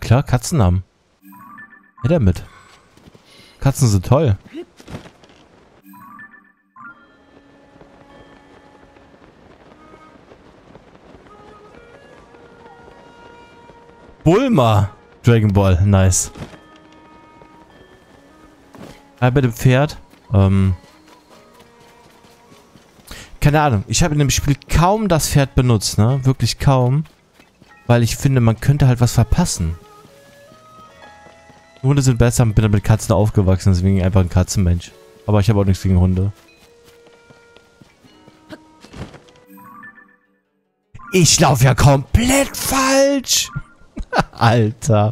klar, Katzennamen. Ja, damit. Katzen sind toll. Bulma. Dragon Ball, nice. Bei dem Pferd. Keine Ahnung. Ich habe in dem Spiel kaum das Pferd benutzt, ne? Wirklich kaum. Weil ich finde, man könnte halt was verpassen. Hunde sind besser, bin mit Katzen aufgewachsen, deswegen einfach ein Katzenmensch. Aber ich habe auch nichts gegen Hunde. Ich laufe ja komplett falsch. Alter.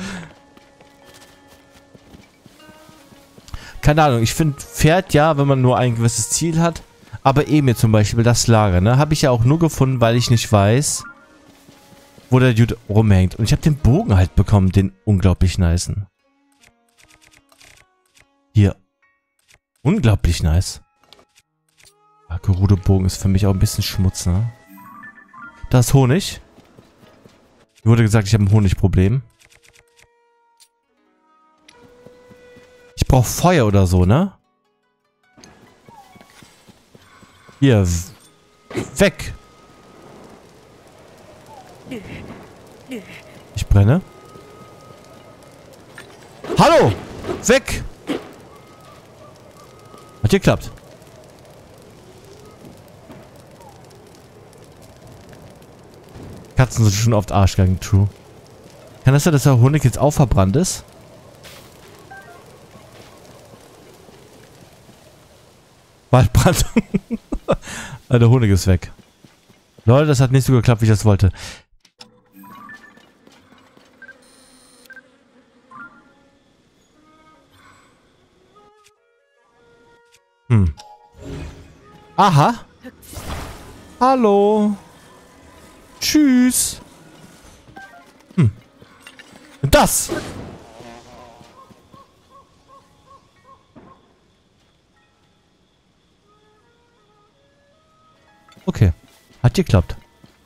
Keine Ahnung, ich finde Pferd ja, wenn man nur ein gewisses Ziel hat. Aber Emil zum Beispiel, das Lager, ne? Habe ich ja auch nur gefunden, weil ich nicht weiß, wo der Dude rumhängt. Und ich habe den Bogen halt bekommen, den unglaublich nicen. Hier. Unglaublich nice. Gerudo-Bogen ist für mich auch ein bisschen Schmutz, ne? Da ist Honig. Mir wurde gesagt, ich habe ein Honigproblem. Ich brauche Feuer oder so, ne? Hier. Weg. Ich brenne. Hallo! Weg! Hat geklappt. Katzen sind schon oft Arsch gegangen, true. Kann das sein, dass der Honig jetzt auch verbrannt ist? Waldbrand. Der Honig ist weg. Leute, das hat nicht so geklappt, wie ich das wollte. Aha. Hallo. Tschüss. Das. Okay. Hat geklappt.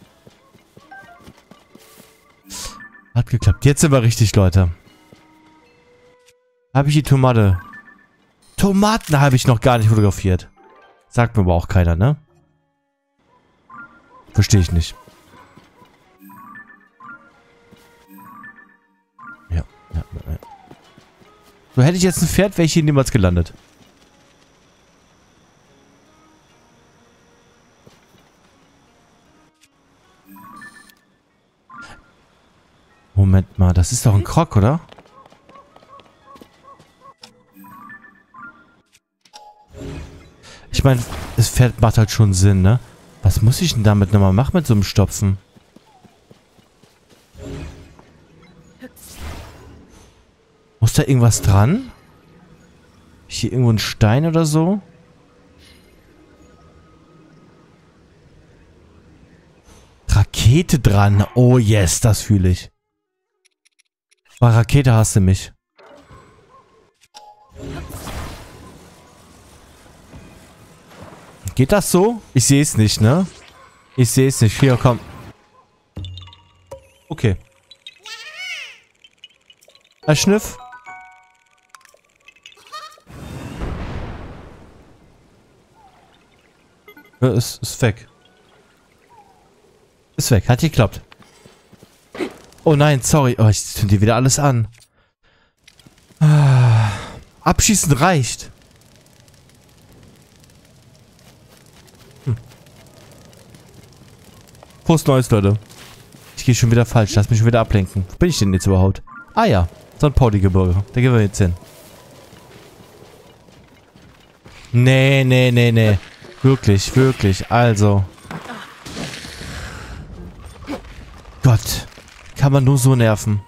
Hat geklappt. Jetzt sind wir richtig, Leute. Habe ich die Tomate? Tomaten habe ich noch gar nicht fotografiert. Sagt mir aber auch keiner, ne? Verstehe ich nicht. Ja. So, hätte ich jetzt ein Pferd, wäre ich hier niemals gelandet. Moment mal, das ist doch ein Krog, oder? Ich meine, das Pferd macht halt schon Sinn, ne? Was muss ich denn damit nochmal machen mit so einem Stopfen? Muss da irgendwas dran? Hier irgendwo ein Stein oder so? Rakete dran. Oh yes, das fühle ich. Bei Rakete hasst du mich. Geht das so? Ich sehe es nicht, ne? Ich sehe es nicht. Hier, komm. Okay. Ein Schniff. Ja, ist weg. Ist weg. Hat geklappt. Oh nein, sorry. Oh, ich zünde dir wieder alles an. Abschießen reicht. Prost Neues, Leute. Ich gehe schon wieder falsch. Lass mich schon wieder ablenken. Wo bin ich denn jetzt überhaupt? Ah ja. St. Pauli-Gebirge. Da gehen wir jetzt hin. Nee. Wirklich, wirklich. Also. Gott. Kann man nur so nerven.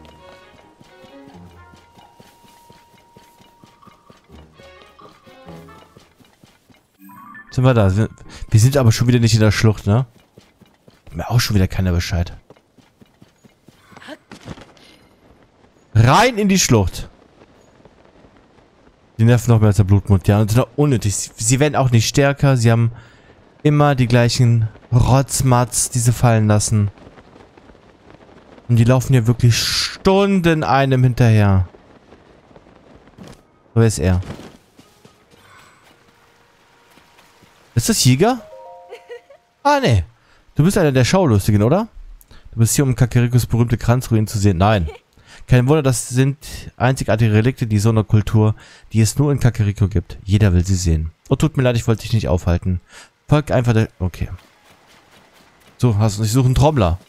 Sind wir da? Wir sind aber schon wieder nicht in der Schlucht, ne? Mir auch schon wieder keiner Bescheid. Rein in die Schlucht. Die nerven noch mehr als der Blutmond. Ja, und sind auch unnötig. Sie werden auch nicht stärker. Sie haben immer die gleichen Rotzmatz, die sie fallen lassen. Und die laufen hier wirklich Stunden einem hinterher. Wo ist er? Ist das Jäger? Ah, nee. Du bist einer der Schaulustigen, oder? Du bist hier, um Kakarikos berühmte Kranzruinen zu sehen. Nein. Kein Wunder, das sind einzigartige Relikte dieser Kultur, die es nur in Kakariko gibt. Jeder will sie sehen. Oh, tut mir leid, ich wollte dich nicht aufhalten. Folg einfach der... Okay. So, ich suche einen Trommler.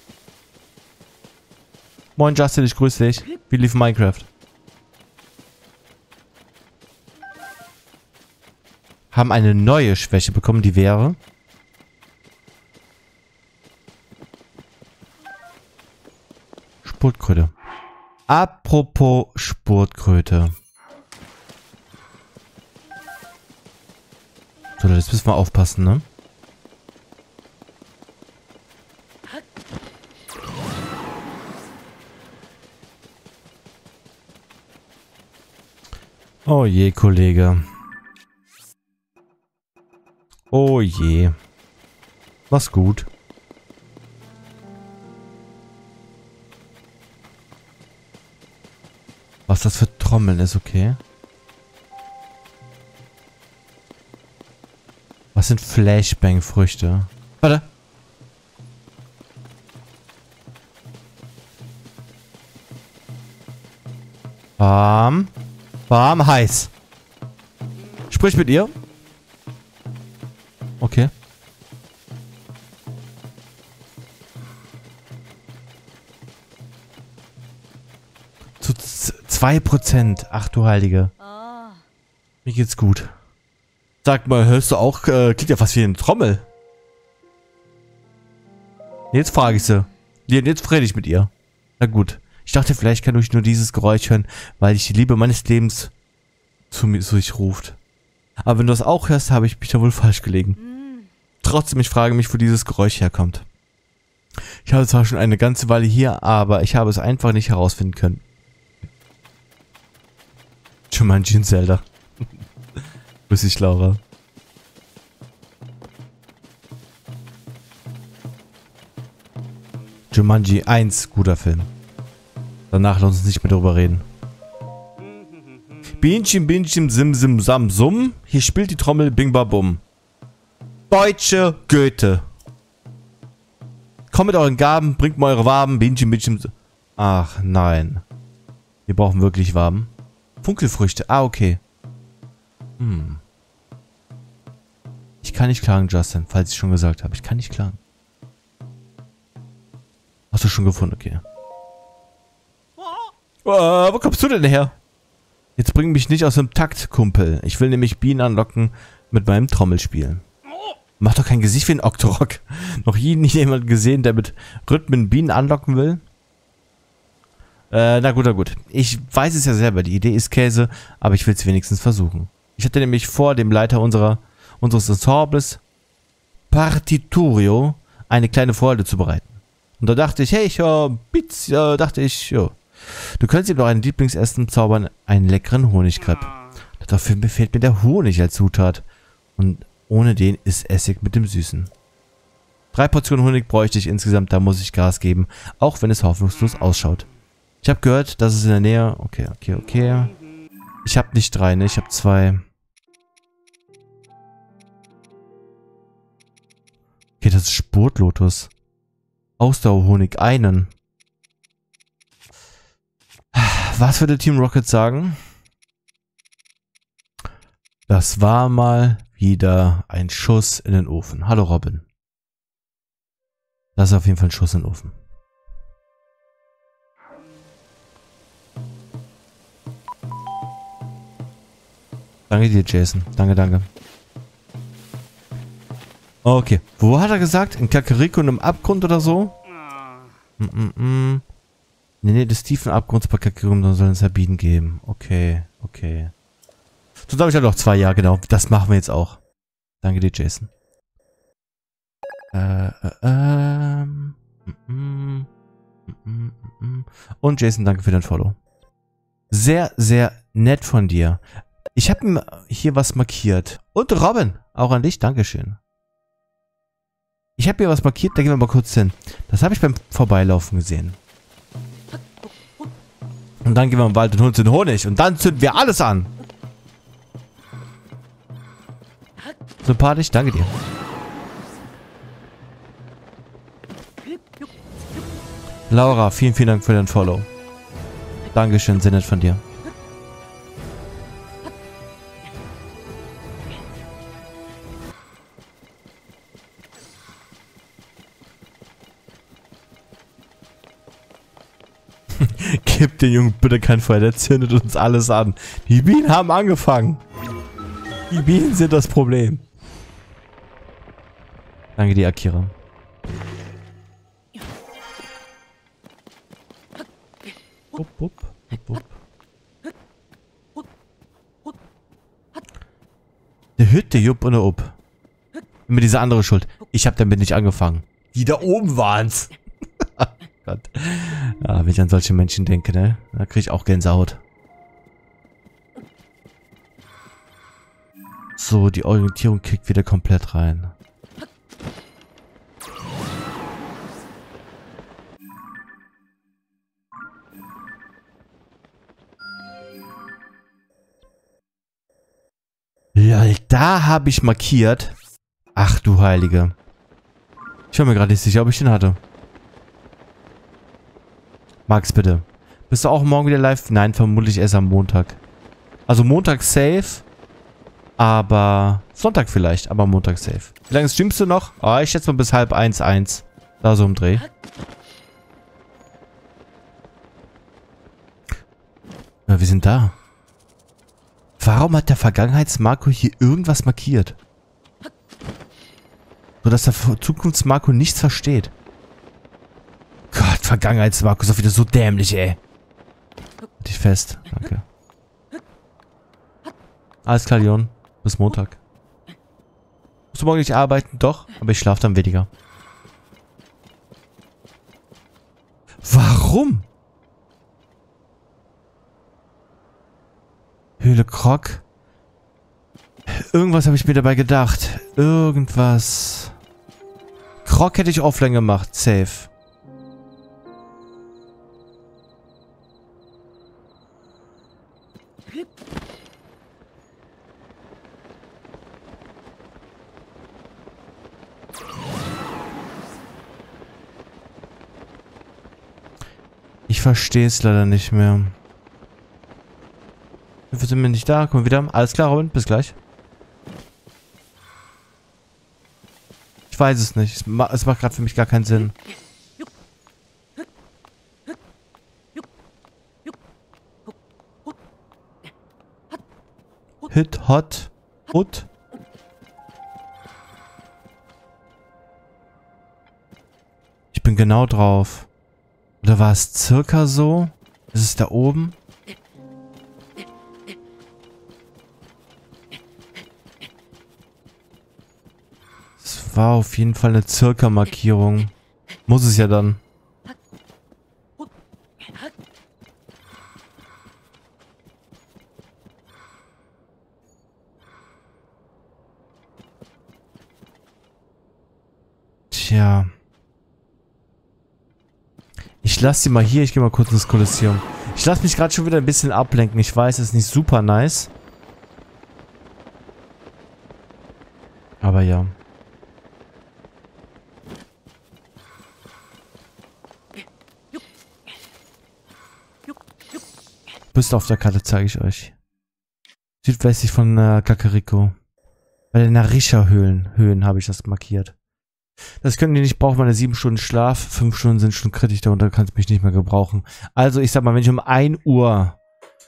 Moin Justin, ich grüße dich. Wie lief Minecraft? Haben eine neue Schwäche bekommen, die wäre... Spurtkröte. Apropos Spurtkröte. So, jetzt müssen wir aufpassen, ne? Oh je, Kollege. Oh je. Mach's gut. Was das für Trommeln ist, okay. Was sind Flashbang-Früchte? Warte. Warm. Warm, heiß. Sprich mit ihr. Okay. Zu 2%. Ach du Heilige. Mir geht's gut. Sag mal, hörst du auch, klingt ja fast wie eine Trommel. Jetzt frage ich sie. Jetzt rede ich mit ihr. Na gut. Ich dachte, vielleicht kann ich nur dieses Geräusch hören, weil ich die Liebe meines Lebens zu sich ruft. Aber wenn du das auch hörst, habe ich mich da wohl falsch gelegen. Trotzdem, ich frage mich, wo dieses Geräusch herkommt. Ich habe zwar schon eine ganze Weile hier, aber ich habe es einfach nicht herausfinden können. Jumanji und Zelda. Grüß dich, Laura. Jumanji 1, guter Film. Danach lass uns nicht mehr drüber reden. Bienchen, Bienchen, Sim, Sim, Sam, Summ. Hier spielt die Trommel Bing, Babum. Deutsche Goethe. Kommt mit euren Gaben, bringt mal eure Waben. Bienchen, Bienchen. Ach, nein. Wir brauchen wirklich Waben. Funkelfrüchte. Ah, okay. Ich kann nicht klagen, Justin, falls ich schon gesagt habe. Ich kann nicht klagen. Hast du schon gefunden? Okay. Wo kommst du denn her? Jetzt bring mich nicht aus dem Takt, Kumpel. Ich will nämlich Bienen anlocken mit meinem Trommelspiel. Mach doch kein Gesicht wie ein Octorok. Noch nie jemand gesehen, der mit Rhythmen Bienen anlocken will? Na gut, na gut. Ich weiß es ja selber, die Idee ist Käse, aber ich will es wenigstens versuchen. Ich hatte nämlich vor, dem Leiter unseres Ensembles, Partiturio, eine kleine Freude zu bereiten. Und da dachte ich, hey, Bits, dachte ich, jo. Du könntest ihm doch ein Lieblingsessen zaubern, einen leckeren Honigcrepe. Dafür fehlt mir der Honig als Zutat. Und ohne den ist Essig mit dem Süßen. 3 Portionen Honig bräuchte ich insgesamt, da muss ich Gas geben, auch wenn es hoffnungslos ausschaut. Ich habe gehört, dass es in der Nähe... Okay. Ich habe nicht 3, ne? Ich habe 2. Okay, das ist Spurtlotus. Ausdauerhonig, einen. Was würde Team Rocket sagen? Das war mal wieder ein Schuss in den Ofen. Hallo Robin. Das ist auf jeden Fall ein Schuss in den Ofen. Danke dir, Jason. Danke. Okay. Wo hat er gesagt? In Kakariko und im Abgrund oder so? Nee, des tiefen Abgrunds bei Kakariko soll es Sabinen geben. Okay. So, da habe ich ja noch 2, ja, genau. Das machen wir jetzt auch. Danke dir, Jason. Und Jason, danke für dein Follow. Sehr, sehr nett von dir. Ich habe ihm hier was markiert. Und Robin, auch an dich, Dankeschön. Ich habe hier was markiert, da gehen wir mal kurz hin. Das habe ich beim Vorbeilaufen gesehen. Und dann gehen wir im Wald und holen uns den Honig. Und dann zünden wir alles an. Sympathisch, danke dir. Laura, vielen, vielen Dank für dein Follow. Dankeschön, sehr nett von dir. Gib den Jungen bitte kein Feuer, der zündet uns alles an. Die Bienen haben angefangen. Die Bienen sind das Problem. Danke dir, Akira. Upp, upp, upp, upp. Der Hütte, Jupp und der Upp. Immer diese andere Schuld. Ich habe damit nicht angefangen. Die da oben waren's. Gott. Ja, wenn ich an solche Menschen denke, ne? Da kriege ich auch Gänsehaut. So, die Orientierung kickt wieder komplett rein. Ja, da habe ich markiert. Ach du Heilige. Ich war mir gerade nicht sicher, ob ich den hatte. Max, bitte. Bist du auch morgen wieder live? Nein, vermutlich erst am Montag. Also Montag safe. Aber Sonntag vielleicht, aber Montag safe. Wie lange streamst du noch? Oh, ich schätze mal bis 12:30. Da so im Dreh. Ja, wir sind da. Warum hat der Vergangenheits-Marco hier irgendwas markiert? So dass der Zukunfts-Marco nichts versteht. Gott, Vergangenheits-Marco ist doch wieder so dämlich, ey. Halt dich fest. Danke. Alles klar, Leon. Bis Montag. Musst du morgen nicht arbeiten? Doch, aber ich schlafe dann weniger. Warum? Höhle Krog. Irgendwas habe ich mir dabei gedacht. Irgendwas. Krog hätte ich offline gemacht. Safe. Ich verstehe es leider nicht mehr. Wir sind wir nicht da. Kommen wir wieder. Alles klar, Robin. Bis gleich. Ich weiß es nicht. Es macht gerade für mich gar keinen Sinn. Hit, hot, hut. Ich bin genau drauf. Oder war es circa so? Ist es da oben? Es war auf jeden Fall eine circa Markierung. Muss es ja dann. Tja. Ich lasse sie mal hier. Ich gehe mal kurz ins Kolosseum. Ich lasse mich gerade schon wieder ein bisschen ablenken. Ich weiß, es ist nicht super nice. Aber ja. Bist auf der Karte, zeige ich euch. Südwestlich von Kakariko. Bei den Narisha-Höhen habe ich das markiert. Das können die nicht brauchen, meine 7 Stunden Schlaf. 5 Stunden sind schon kritisch, darunter kannst du mich nicht mehr gebrauchen. Also ich sag mal, wenn ich um 1 Uhr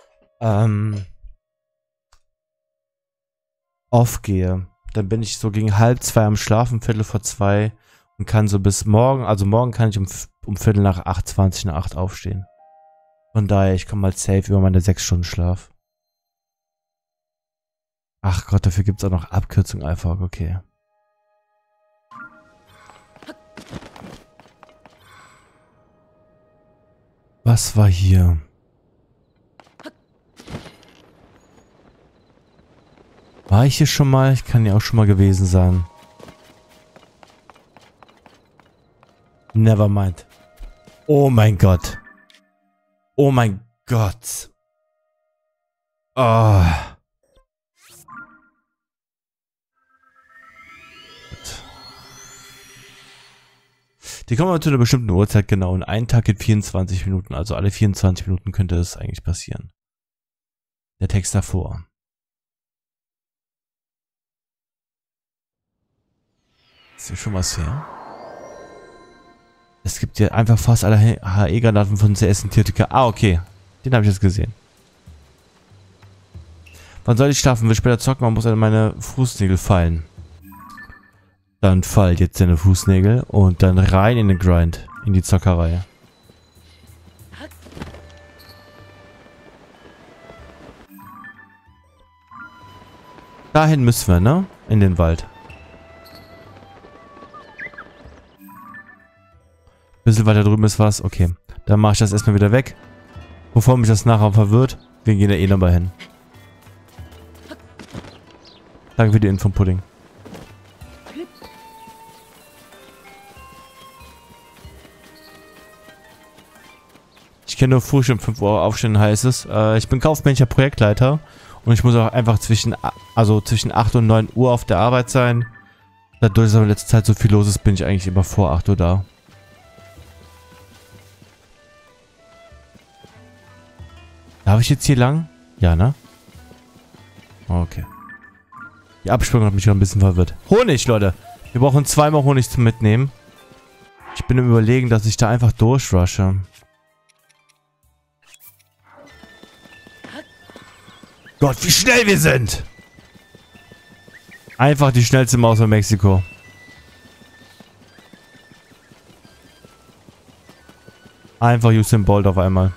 aufgehe, dann bin ich so gegen 1:30 am Schlafen, 1:45 und kann so bis morgen, also morgen kann ich um 7:45, 20 nach 8 aufstehen. Von daher, ich komme mal safe über meine 6 Stunden Schlaf. Ach Gott, dafür gibt es auch noch Abkürzung einfach, okay. Was war hier? War ich hier schon mal? Ich kann ja auch schon mal gewesen sein. Nevermind. Oh mein Gott. Oh mein Gott. Oh. Die kommen aber zu einer bestimmten Uhrzeit genau. Und ein Tag geht 24 Minuten. Also alle 24 Minuten könnte das eigentlich passieren. Der Text davor. Ist ja schon was her? Es gibt ja einfach fast alle HE-Granaten von CS in TTK. Ah, okay. Den habe ich jetzt gesehen. Wann soll ich schlafen? Will später zocken, man muss an meine Fußnägel fallen. Dann fallt jetzt deine Fußnägel und dann rein in den Grind. In die Zockerei. Dahin müssen wir, ne? In den Wald. Bisschen weiter drüben ist was. Okay. Dann mache ich das erstmal wieder weg. Bevor mich das nachher verwirrt. Wir gehen ja eh nochmal hin. Danke für die Info, Pudding. Ich kenne nur Frühstück um 5 Uhr aufstehen, heißt es. Ich bin kaufmännischer Projektleiter. Und ich muss auch einfach zwischen 8 und 9 Uhr auf der Arbeit sein. Dadurch, dass aber in letzter Zeit so viel los ist, bin ich eigentlich immer vor 8 Uhr da. Darf ich jetzt hier lang? Ja, ne? Okay. Die Absprung hat mich schon ein bisschen verwirrt. Honig, Leute. Wir brauchen 2 Honig zum Mitnehmen. Ich bin im Überlegen, dass ich da einfach durchrushe. Gott, wie schnell wir sind! Einfach die schnellste Maus in Mexiko. Einfach Usain Bolt auf einmal.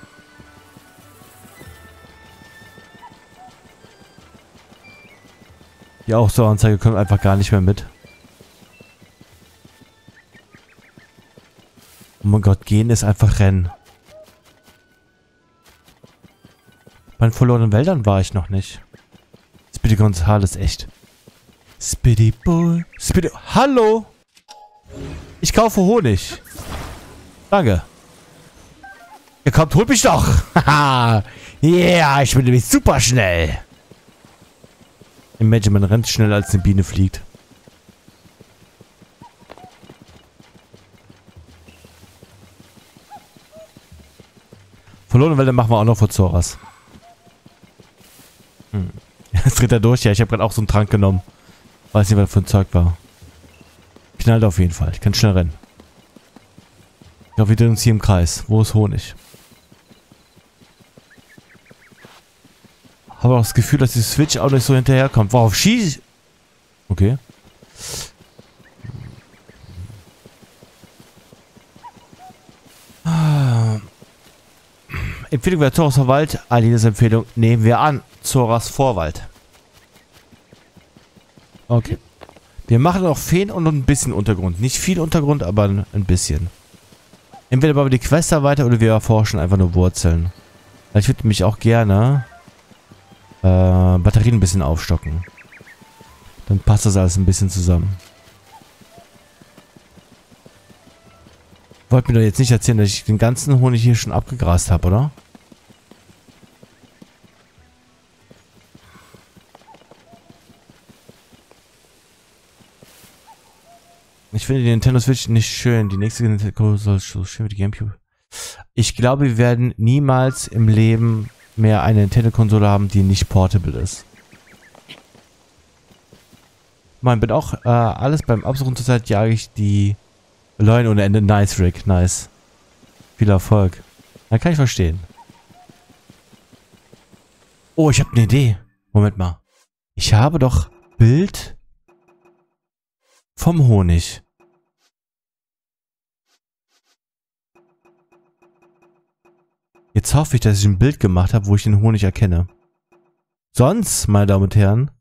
Die Ausdaueranzeige kommt einfach gar nicht mehr mit. Oh mein Gott, gehen ist einfach rennen. Bei den verlorenen Wäldern war ich noch nicht. Speedy Gonzales, echt. Speedy Boy. Speedy... Hallo! Ich kaufe Honig. Danke. Ihr kommt, holt mich doch. Haha. Yeah, ich bin nämlich super schnell. Imagine, man rennt schneller als eine Biene fliegt. Verlorene Wälder machen wir auch noch vor Zoras. Jetzt dreht er durch. Ja, ich habe gerade auch so einen Trank genommen. Weiß nicht, was das für ein Zeug war. Knallt auf jeden Fall. Ich kann schnell rennen. Ich glaube, wir drehen uns hier im Kreis. Wo ist Honig? Habe auch das Gefühl, dass die Switch auch nicht so hinterherkommt. Worauf schieß? Okay. Empfehlung wäre Zoras Vorwald. Alines Empfehlung nehmen wir an. Zoras Vorwald. Okay. Wir machen auch Feen und ein bisschen Untergrund. Nicht viel Untergrund, aber ein bisschen. Entweder bauen wir die Quester weiter oder wir erforschen einfach nur Wurzeln. Ich würde mich auch gerne Batterien ein bisschen aufstocken. Dann passt das alles ein bisschen zusammen. Wollt mir doch jetzt nicht erzählen, dass ich den ganzen Honig hier schon abgegrast habe, oder? Ich finde die Nintendo Switch nicht schön. Die nächste Nintendo soll so schön wie die Gamecube. Ich glaube, wir werden niemals im Leben mehr eine Nintendo-Konsole haben, die nicht portable ist. Man bin auch alles beim Absuchen zurzeit jage ich die Leuen ohne Ende. Nice, Rick. Nice. Viel Erfolg. Da kann ich verstehen. Oh, ich habe eine Idee. Moment mal. Ich habe doch Bild vom Honig. Jetzt hoffe ich, dass ich ein Bild gemacht habe, wo ich den Honig erkenne. Sonst, meine Damen und Herren,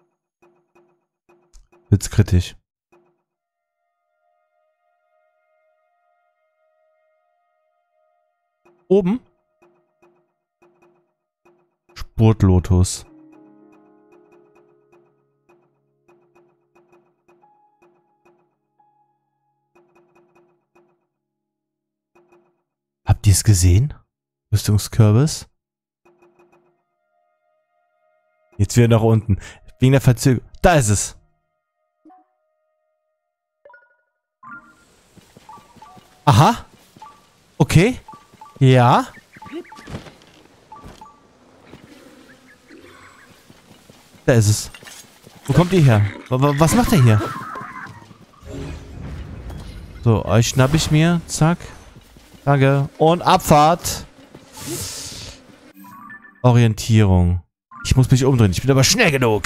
wird's kritisch. Oben? Spurtlotus. Habt ihr es gesehen? Rüstungskürbis? Jetzt wieder nach unten. Wegen der Verzögerung. Da ist es. Aha. Okay. Ja. Da ist es. Wo kommt ihr her? Was macht er hier? So, euch schnapp ich mir. Zack. Danke. Und Abfahrt. Orientierung. Ich muss mich umdrehen. Ich bin aber schnell genug.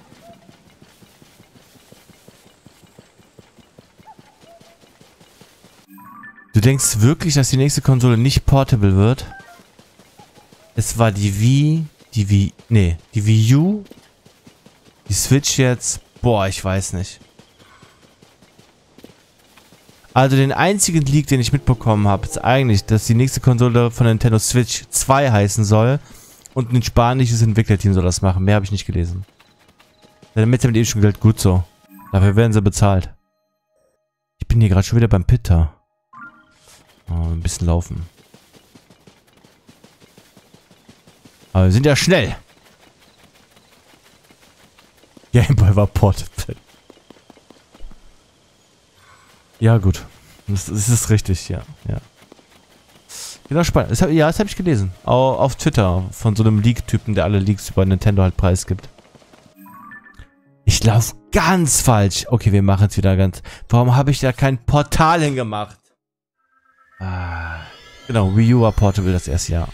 Du denkst wirklich, dass die nächste Konsole nicht portable wird? Es war die Wii, die Wii U, die Switch jetzt. Boah, ich weiß nicht. Also den einzigen Leak, den ich mitbekommen habe, ist eigentlich, dass die nächste Konsole von Nintendo Switch 2 heißen soll. Und ein spanisches Entwicklerteam soll das machen. Mehr habe ich nicht gelesen. Damit haben die eben schon Geld. Gut so. Dafür werden sie bezahlt. Ich bin hier gerade schon wieder beim Pitter. Oh, ein bisschen laufen. Aber wir sind ja schnell. Gameboy war portable. Ja, gut. Das ist richtig, ja. Genau, spannend. Das habe ich gelesen. Auf Twitter von so einem Leak-Typen, der alle Leaks über Nintendo halt preisgibt. Ich laufe ganz falsch. Okay, wir machen es wieder ganz... Warum habe ich da kein Portal hingemacht? Ah, genau, Wii U war portable das erste Jahr.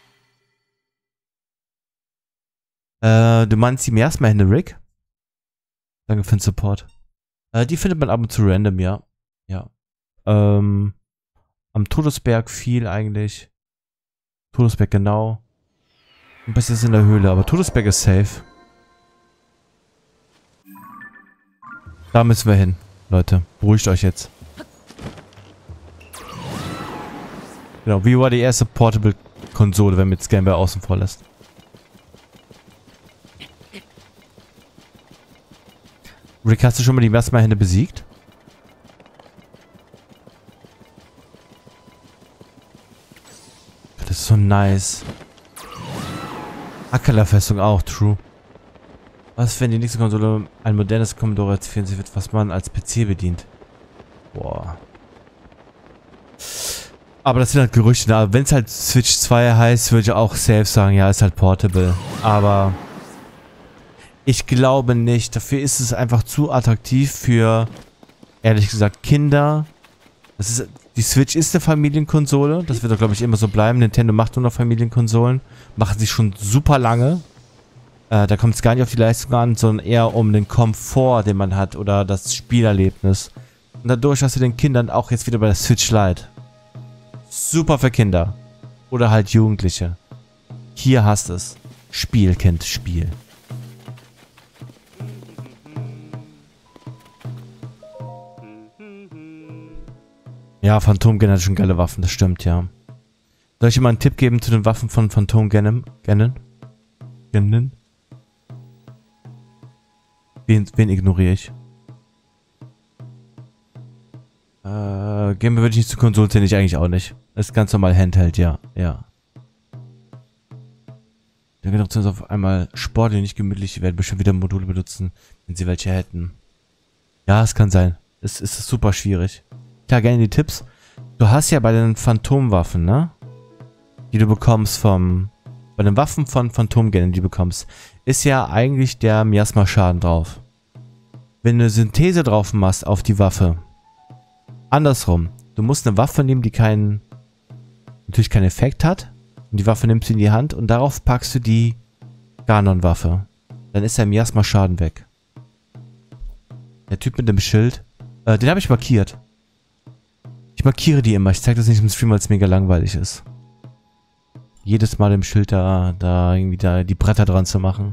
Du meinst die Meersmänner, Rick? Danke für den Support. Die findet man ab und zu random, ja. Ja. Am Todesberg viel eigentlich. Todesberg genau. Ein bisschen ist in der Höhle, aber Todesberg ist safe. Da müssen wir hin, Leute. Beruhigt euch jetzt. Genau, Wii U war die erste Portable-Konsole, wenn man jetzt Game Boy außen vor lässt. Rick, hast du schon mal die Meersmänner besiegt? Das ist so nice. Akala-Festung auch, true. Was, wenn die nächste Konsole ein modernes Commodore 64 wird, was man als PC bedient? Boah. Aber das sind halt Gerüchte. Ne? Wenn es halt Switch 2 heißt, würde ich auch safe sagen, ja, ist halt portable. Aber ich glaube nicht. Dafür ist es einfach zu attraktiv für, ehrlich gesagt, Kinder. Die Switch ist eine Familienkonsole. Das wird doch, glaube ich, immer so bleiben. Nintendo macht nur noch Familienkonsolen. Machen sie schon super lange. Da kommt es gar nicht auf die Leistung an, sondern eher um den Komfort, den man hat. Oder das Spielerlebnis. Und dadurch hast du den Kindern auch jetzt wieder bei der Switch Lite. Super für Kinder. Oder halt Jugendliche. Hier hast es. Spiel, Kind, Spiel. Ja, Phantom Ganon hat schon geile Waffen, das stimmt, ja. Soll ich dir mal einen Tipp geben zu den Waffen von Phantom Ganon? Wen ignoriere ich? Game würde ich nicht zu Konsolen zählen, ich eigentlich auch nicht. Das ist ganz normal Handheld, ja. Dann gedacht, uns auf einmal sportlich nicht gemütlich, die werden bestimmt wieder Module benutzen, wenn sie welche hätten. Ja, es kann sein. Es ist super schwierig. Klar, gerne die Tipps. Du hast ja bei den Phantomwaffen, ne? Die du bekommst bei den Waffen von Phantom Ganon, die du bekommst, ist ja eigentlich der Miasma-Schaden drauf. Wenn du eine Synthese drauf machst auf die Waffe, andersrum, du musst eine Waffe nehmen, die natürlich keinen Effekt hat, und die Waffe nimmst du in die Hand und darauf packst du die Ganon-Waffe. Dann ist der Miasma-Schaden weg. Der Typ mit dem Schild, den habe ich markiert. Ich markiere die immer. Ich zeige das nicht im Stream, weil es mega langweilig ist. Jedes Mal im Schild da irgendwie die Bretter dran zu machen.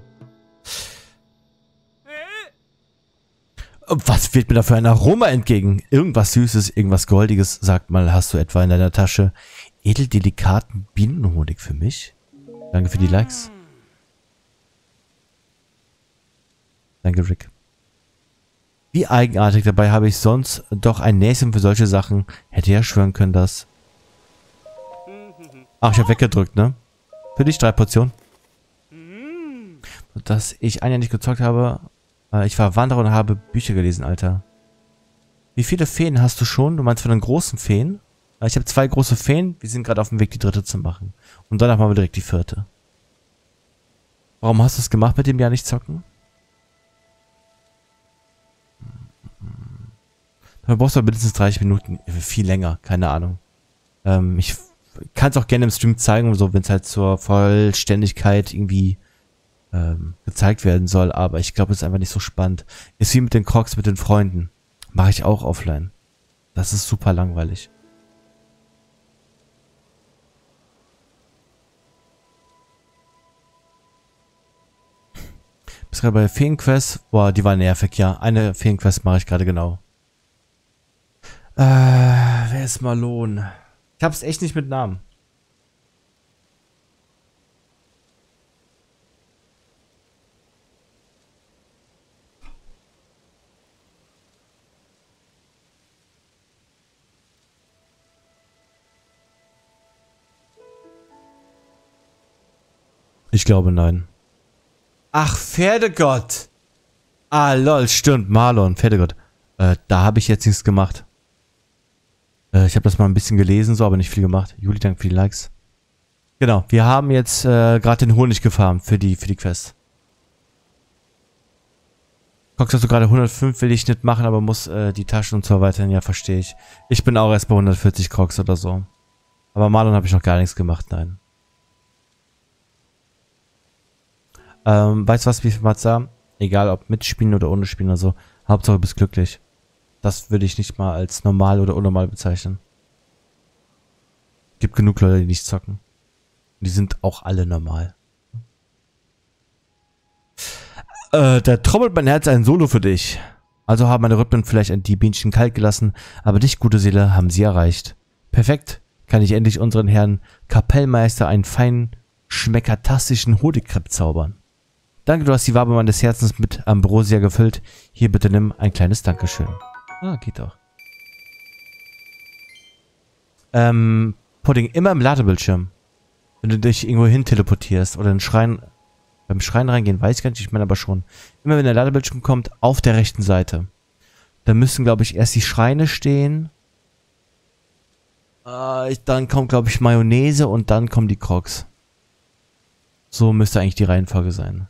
Was wird mir da für ein Aroma entgegen? Irgendwas Süßes, irgendwas Goldiges. Sagt mal, hast du etwa in deiner Tasche edeldelikaten Bienenhonig für mich? Danke für die Likes. Danke, Rick. Wie eigenartig, dabei habe ich sonst doch ein Näschen für solche Sachen. Hätte ja schwören können, dass... Ach, ich habe weggedrückt, ne? Für dich 3 Portionen. dass ich ein Jahr nicht gezockt habe. Ich war Wanderer und habe Bücher gelesen, Alter. Wie viele Feen hast du schon? Du meinst von den großen Feen? Ich habe 2 große Feen. Wir sind gerade auf dem Weg, die 3. zu machen. Und danach machen wir direkt die 4. Warum hast du es gemacht mit dem Jahr nicht zocken? Da brauchst du mindestens 30 Minuten. Viel länger, keine Ahnung. Ich kann es auch gerne im Stream zeigen, so wenn es halt zur Vollständigkeit irgendwie gezeigt werden soll. Aber ich glaube, es ist einfach nicht so spannend. Ist wie mit den Crocs mit den Freunden. Mache ich auch offline. Das ist super langweilig. Bist gerade bei der Feenquest. Boah, die war nervig, ja. Eine Feenquest mache ich gerade genau. Wer ist Malone? Ich hab's echt nicht mit Namen. Ich glaube, nein. Ach, Pferdegott. Ah, lol, stimmt. Marlon, Pferdegott. Da habe ich jetzt nichts gemacht. Ich habe das mal ein bisschen gelesen, so, aber nicht viel gemacht. Juli, danke für die Likes. Genau, wir haben jetzt gerade den Honig gefarmt für die Quest. Cox, hast du gerade 105, will ich nicht machen, aber muss die Taschen und so erweitern. Ja, verstehe ich. Ich bin auch erst bei 140 Crocs oder so. Aber Marlon habe ich noch gar nichts gemacht, nein. Weißt du was, wie Mazza? Egal ob mit Spielen oder ohne Spielen oder so. Hauptsache du bist glücklich. Das würde ich nicht mal als normal oder unnormal bezeichnen. Gibt genug Leute, die nicht zocken. Die sind auch alle normal. Da trommelt mein Herz ein Solo für dich. Also haben meine Rhythmen vielleicht die Bienchen kalt gelassen, aber dich, gute Seele, haben sie erreicht. Perfekt. Kann ich endlich unseren Herrn Kapellmeister einen feinen, schmeckertastischen Honigcrepe zaubern. Danke, du hast die Wabe meines Herzens mit Ambrosia gefüllt. Hier bitte nimm ein kleines Dankeschön. Ah, geht doch. Pudding, immer im Ladebildschirm. Wenn du dich irgendwo hin teleportierst oder in den Schrein, beim Schrein reingehen, weiß ich gar nicht, ich meine aber schon. Immer wenn der Ladebildschirm kommt, auf der rechten Seite. Da müssen, glaube ich, erst die Schreine stehen. Dann kommt, glaube ich, Mayonnaise und dann kommen die Crocs. So müsste eigentlich die Reihenfolge sein.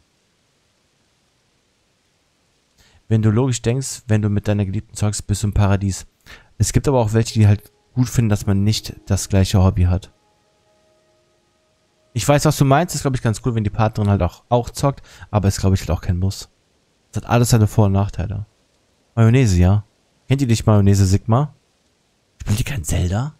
Wenn du logisch denkst, wenn du mit deiner Geliebten zockst, bist du im Paradies. Es gibt aber auch welche, die halt gut finden, dass man nicht das gleiche Hobby hat. Ich weiß, was du meinst. Ist, glaube ich, ganz cool, wenn die Partnerin halt auch zockt. Aber ist, glaube ich, halt auch kein Muss. Das hat alles seine Vor- und Nachteile. Mayonnaise, ja. Kennt ihr nicht Mayonnaise Sigma? Spielt ihr kein Zelda?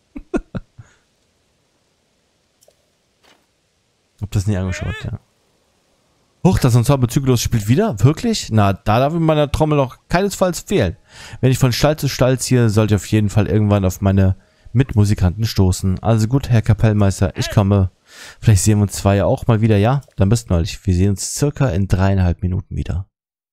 Hab das nie angeschaut, ja. Huch, das Ensemble zügellos spielt wieder? Wirklich? Na, da darf in meiner Trommel noch keinesfalls fehlen. Wenn ich von Stall zu Stall ziehe, sollte ich auf jeden Fall irgendwann auf meine Mitmusikanten stoßen. Also gut, Herr Kapellmeister, ich komme. Vielleicht sehen wir uns 2 ja auch mal wieder, ja? Dann bis neulich. Wir sehen uns circa in 3,5 Minuten wieder.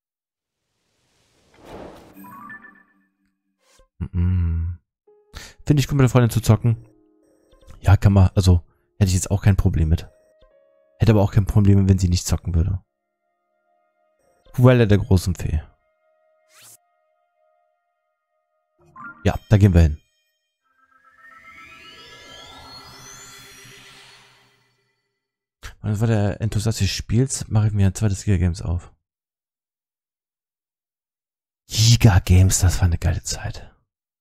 Finde ich gut, mit der Freundin zu zocken. Ja, kann man, also, hätte ich jetzt auch kein Problem mit. Hätte aber auch kein Problem, wenn sie nicht zocken würde. Quelle der großen Fee. Ja, da gehen wir hin. Und das war der Enthusiast des Spiels. Mache ich mir ein zweites Giga Games auf. Giga Games, das war eine geile Zeit.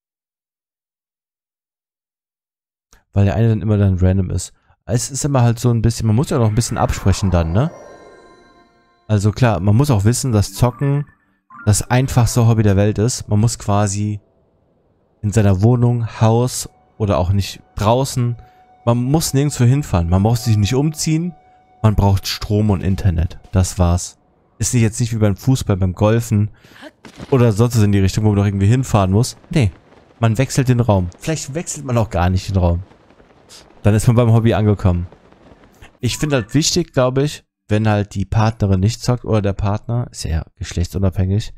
Weil der eine dann immer dann random ist. Es ist immer halt so ein bisschen, man muss ja noch ein bisschen absprechen dann, ne? Also klar, man muss auch wissen, dass Zocken das einfachste Hobby der Welt ist. Man muss quasi in seiner Wohnung, Haus oder auch nicht draußen, man muss nirgendwo hinfahren. Man muss sich nicht umziehen. Man braucht Strom und Internet. Das war's. Ist jetzt nicht wie beim Fußball, beim Golfen oder sonst was in die Richtung, wo man doch irgendwie hinfahren muss. Nee, man wechselt den Raum. Vielleicht wechselt man auch gar nicht den Raum. Dann ist man beim Hobby angekommen. Ich finde halt wichtig, glaube ich, wenn halt die Partnerin nicht zockt oder der Partner, ist ja geschlechtsunabhängig,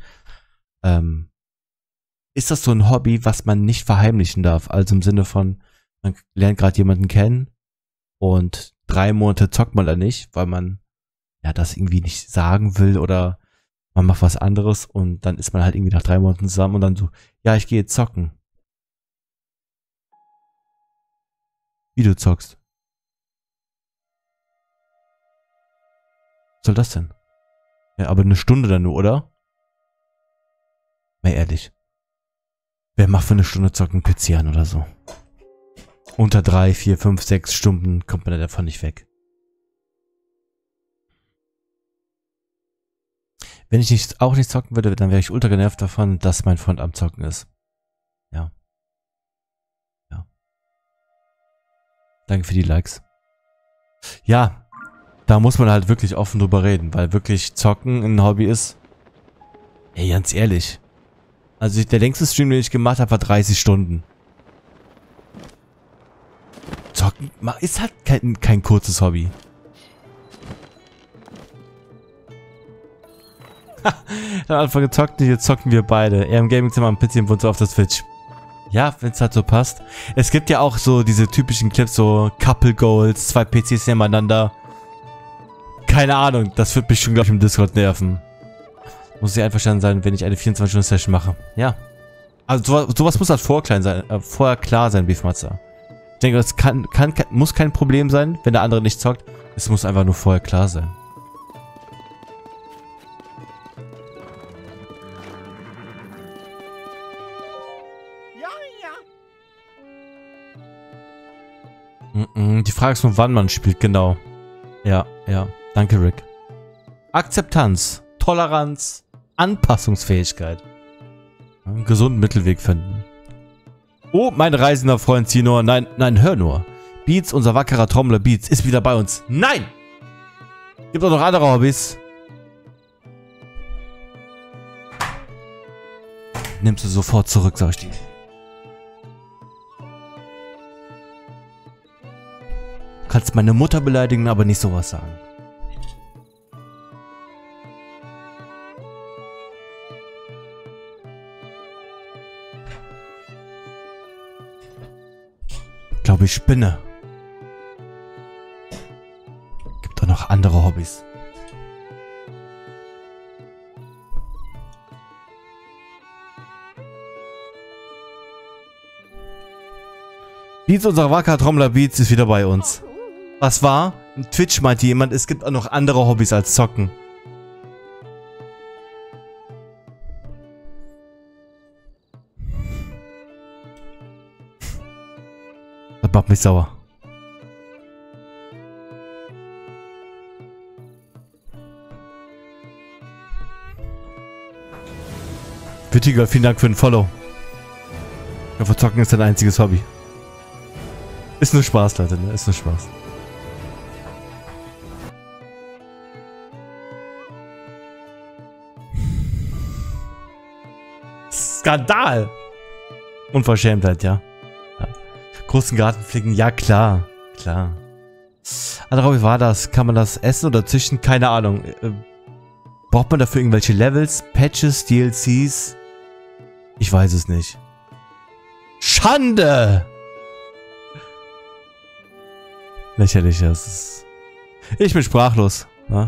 ist das so ein Hobby, was man nicht verheimlichen darf. Also im Sinne von, man lernt gerade jemanden kennen und 3 Monate zockt man da nicht, weil man ja, das irgendwie nicht sagen will oder man macht was anderes und dann ist man halt irgendwie nach 3 Monaten zusammen und dann so, ja, ich gehe jetzt zocken. Wie du zockst. Was soll das denn? Ja, aber eine Stunde dann nur, oder? Mal ehrlich. Wer macht für eine Stunde zocken PC an oder so? Unter 3, 4, 5, 6 Stunden kommt man davon nicht weg. Wenn ich auch nicht zocken würde, dann wäre ich ultra genervt davon, dass mein Freund am Zocken ist. Ja. Ja. Danke für die Likes. Ja, da muss man halt wirklich offen drüber reden, weil wirklich Zocken ein Hobby ist. Ey, ganz ehrlich. Also der längste Stream, den ich gemacht habe, war 30 Stunden. Zocken ist halt kein kurzes Hobby. Am Anfang gezockt, jetzt zocken wir beide. Er im Gamingzimmer, am PC und wohnt so auf der Switch. Ja, wenn es halt so passt. Es gibt ja auch so diese typischen Clips, so Couple Goals, 2 PCs nebeneinander. Keine Ahnung, das wird mich schon, glaube ich, im Discord nerven. Muss ich einverstanden sein, wenn ich eine 24-Stunden-Session mache. Ja. Also sowas muss halt vorher klar sein, Beefmatzer. Ich denke, das muss kein Problem sein, wenn der andere nicht zockt. Es muss einfach nur vorher klar sein. Die Frage ist nur, wann man spielt, genau. Ja, ja. Danke, Rick. Akzeptanz, Toleranz, Anpassungsfähigkeit. Einen gesunden Mittelweg finden. Oh, mein reisender Freund Zinor. Nein, nein, hör nur. Beats, unser wackerer Trommler Beats, ist wieder bei uns. Nein! Gibt auch noch andere Hobbys. Nimmst du sofort zurück, sag ich dir. Du kannst meine Mutter beleidigen, aber nicht sowas sagen. Ich glaube, ich spinne. Gibt doch noch andere Hobbys. Beats, unser wackerer Trommler Beats, ist wieder bei uns. Was war? In Twitch meinte jemand, es gibt auch noch andere Hobbys als Zocken. Das macht mich sauer. Wittiger, vielen Dank für den Follow. Ich hoffe, Zocken ist dein einziges Hobby. Ist nur Spaß, Leute, ne? Ist nur Spaß. Skandal! Unverschämtheit, ja. Ja. Großen Garten pflegen, ja klar. Klar. Also, wie war das? Kann man das essen oder züchten? Keine Ahnung. Braucht man dafür irgendwelche Levels, Patches, DLCs? Ich weiß es nicht. Schande! Lächerlich, das ist... Ich bin sprachlos. Ja?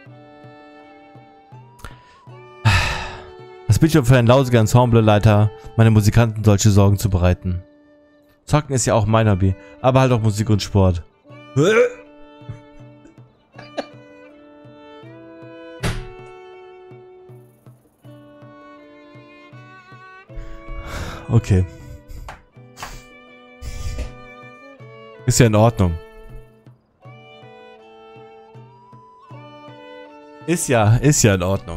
Das Bildschirm für ein lausiger Ensembleleiter, meine Musikanten solche Sorgen zu bereiten. Zocken ist ja auch mein Hobby, aber halt auch Musik und Sport. Okay. Ist ja in Ordnung. Ist ja in Ordnung.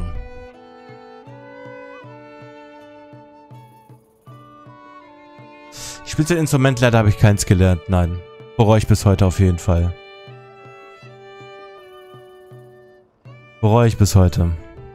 Ich spiele ein Instrument, leider habe ich keins gelernt, nein. Bereue ich bis heute auf jeden Fall. Bereue ich bis heute.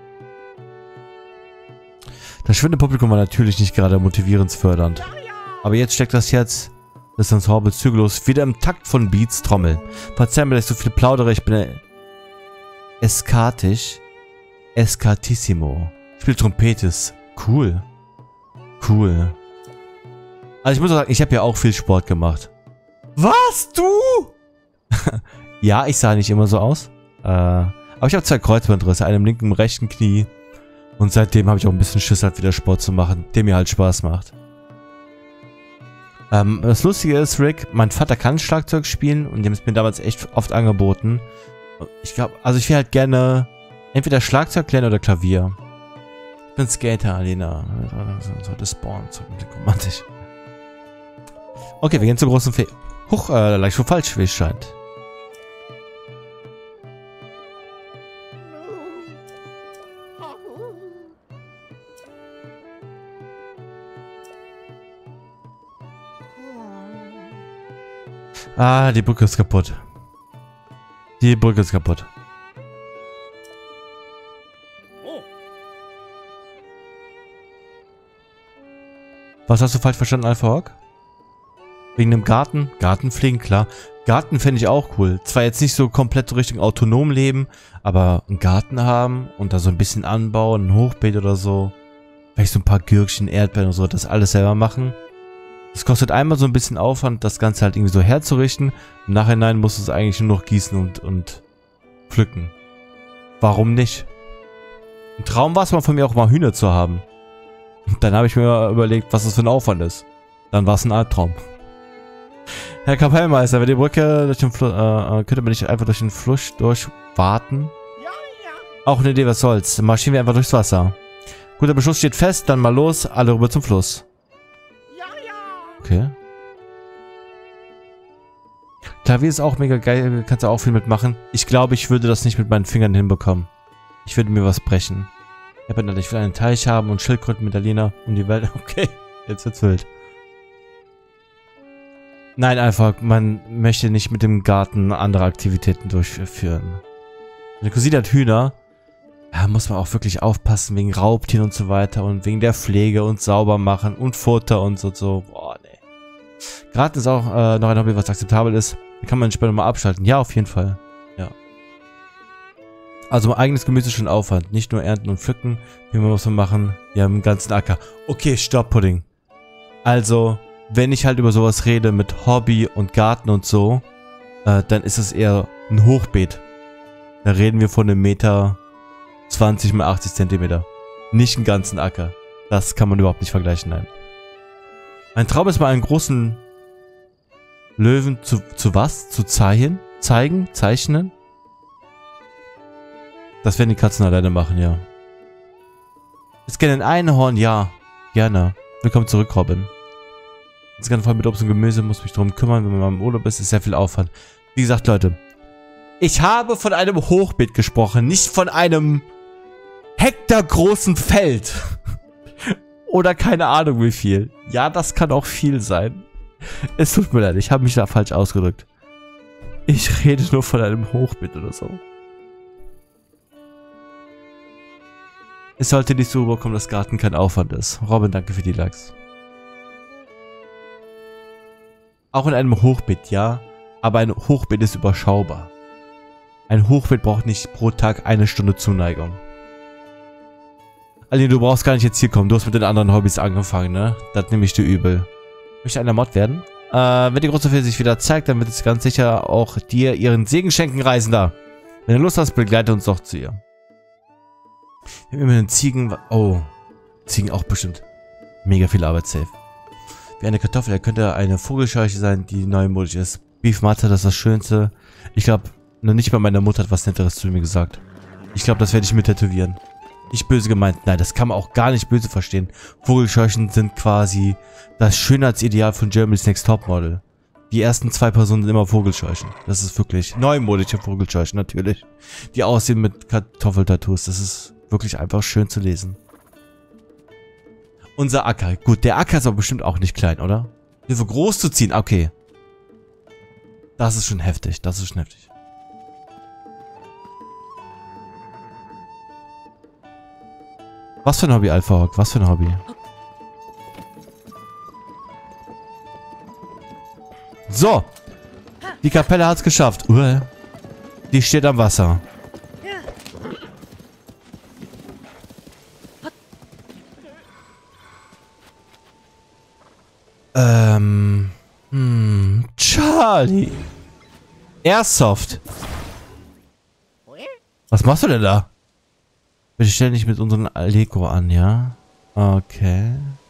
Das schwinde Publikum war natürlich nicht gerade motivierensfördernd. Aber jetzt steckt das Herz des Ensembles zügellos wieder im Takt von Beats trommeln. Verzeih mir, dass ich so viel plaudere, ich bin eskatisch. Eskatissimo. Ich spiele Trompetes. Cool. Cool. Also ich muss auch sagen, ich habe ja auch viel Sport gemacht. Was? Du? Ja, ich sah nicht immer so aus. Aber Aber ich habe 2 Kreuzbandrisse, einen im linken und rechten Knie. Und seitdem habe ich auch ein bisschen Schiss, halt wieder Sport zu machen, der mir halt Spaß macht. Das Lustige ist, Rick, mein Vater kann Schlagzeug spielen und die haben es mir damals echt oft angeboten. Ich glaube, also ich will halt gerne entweder Schlagzeug lernen oder Klavier. Ich bin Skater, Alina. Das Spawn, so romantisch. Okay, wir gehen zur großen Fee. Huch, leicht schon falsch, wie es scheint. Ah, die Brücke ist kaputt. Die Brücke ist kaputt. Was hast du falsch verstanden, Alpha Hawk? Wegen dem Garten? Gartenpflegen, klar. Garten fände ich auch cool. Zwar jetzt nicht so komplett so richtig autonom leben, aber einen Garten haben und da so ein bisschen anbauen, ein Hochbeet oder so. Vielleicht so ein paar Gürkchen, Erdbeeren und so, das alles selber machen. Es kostet einmal so ein bisschen Aufwand, das Ganze halt irgendwie so herzurichten. Im Nachhinein musst du es eigentlich nur noch gießen und pflücken. Warum nicht? Ein Traum war es mal von mir auch mal Hühner zu haben. Und dann habe ich mir überlegt, was das für ein Aufwand ist. Dann war es ein Albtraum. Herr Kapellmeister, wenn die Brücke durch den Fluss, könnte man nicht einfach durch den Fluss durchwarten? Ja, ja. Auch eine Idee, was soll's. Marschieren wir einfach durchs Wasser. Gut, der Beschluss steht fest, dann mal los, alle rüber zum Fluss. Okay. Klavier ist auch mega geil, kannst du auch viel mitmachen. Ich glaube, ich würde das nicht mit meinen Fingern hinbekommen. Ich würde mir was brechen. Ich will einen Teich haben und Schildkröten mit Alina um die Welt. Okay, jetzt wird's wild. Nein, einfach, man möchte nicht mit dem Garten andere Aktivitäten durchführen. Meine Cousine hat Hühner. Da muss man auch wirklich aufpassen wegen Raubtieren und so weiter und wegen der Pflege und sauber machen und Futter und so. Boah, nee. Garten ist auch noch ein Hobby, was akzeptabel ist. Da kann man später mal abschalten. Ja, auf jeden Fall. Ja. Also mein eigenes Gemüse ist schon Aufwand. Nicht nur ernten und pflücken. Wie muss man machen? Ja, im ganzen Acker. Okay, stopp, Pudding. Also, wenn ich halt über sowas rede mit Hobby und Garten und so, dann ist es eher ein Hochbeet. Da reden wir von 1,20 m mal 80 cm. Nicht einen ganzen Acker. Das kann man überhaupt nicht vergleichen, nein. Mein Traum ist mal einen großen Löwen zu was? Zu zeichnen? Zeichnen? Das werden die Katzen alleine machen, ja. Ist gerne ein Einhorn? Ja. Gerne. Willkommen zurück, Robin. Das Ganze voll mit Obst und Gemüse, muss mich darum kümmern, wenn man mal im Urlaub ist sehr viel Aufwand. Wie gesagt, Leute, ich habe von einem Hochbeet gesprochen, nicht von einem hektargroßen Feld. Oder keine Ahnung wie viel. Ja, das kann auch viel sein. Es tut mir leid, ich habe mich da falsch ausgedrückt. Ich rede nur von einem Hochbeet oder so. Es sollte nicht so rüberkommen, dass Garten kein Aufwand ist. Robin, danke für die Likes. Auch in einem Hochbeet, ja. Aber ein Hochbeet ist überschaubar. Ein Hochbeet braucht nicht pro Tag 1 Stunde Zuneigung. Aline, du brauchst gar nicht jetzt hier kommen. Du hast mit den anderen Hobbys angefangen, ne? Das nehme ich dir übel. Möchte einer Mod werden? Wenn die große Fee sich wieder zeigt, dann wird es ganz sicher auch dir ihren Segen schenken, Reisender. Wenn du Lust hast, begleite uns doch zu ihr. Wir haben immer einen Ziegen... Oh. Ziegen auch bestimmt. Mega viel Arbeit, safe. Wie eine Kartoffel. Er könnte eine Vogelscheuche sein, die neumodisch ist. Beef Mathe, das ist das Schönste. Ich glaube, noch nicht mal meine Mutter hat was Netteres zu mir gesagt. Ich glaube, das werde ich mir tätowieren. Nicht böse gemeint. Nein, das kann man auch gar nicht böse verstehen. Vogelscheuchen sind quasi das Schönheitsideal von Germany's Next Topmodel. Die ersten 2 Personen sind immer Vogelscheuchen. Das ist wirklich neumodische Vogelscheuchen, natürlich. Die aussehen mit Kartoffeltattoos. Das ist wirklich einfach schön zu lesen. Unser Acker. Gut, der Acker ist aber bestimmt auch nicht klein, oder? Hilfe groß zu ziehen. Okay. Das ist schon heftig. Das ist schon heftig. Was für ein Hobby, Alpha Hawk? Was für ein Hobby? So. Die Kapelle hat's geschafft. Die steht am Wasser. Charlie. Airsoft. Was machst du denn da? Bitte stell dich mit unserem Allegro an, ja? Okay.